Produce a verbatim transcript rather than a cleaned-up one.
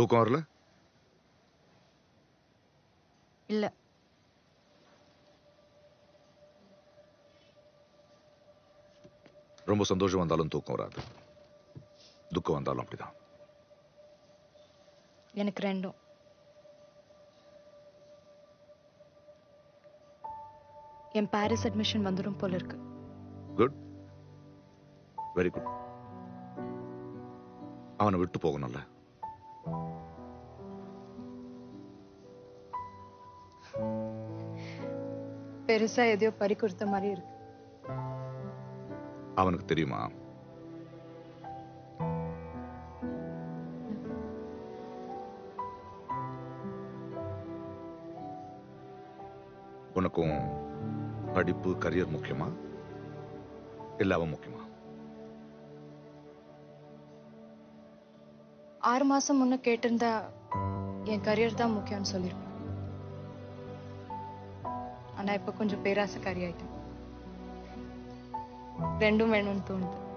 தூக்கம் வரல? இல்ல. ரொம்ப சந்தோஷம் வந்தாலும் தூக்கம் வராது, துக்கம் வந்தாலும் அப்படிதான். எனக்கு ரெண்டும். என் பாரிஸ் அட்மிஷன் வந்துடும் போல இருக்கு. Good, very good. அவனை விட்டு போகணும்ல. பெருசா எதையோ பறி கொடுத்த மாதிரி இருக்கு. அவனுக்கு தெரியுமா? உனக்கும் படிப்பு கரியர் முக்கியமா இல்ல அவன் முக்கியமா? ஆறு மாசம் முன்ன கேட்டிருந்தா என் கரியர் தான் முக்கியம்னு சொல்லிருப்பேன். ஆனா இப்ப கொஞ்சம் பேராசக்காரி ஆயிட்டேன். ரெண்டும் வேணும்னு தோணுது.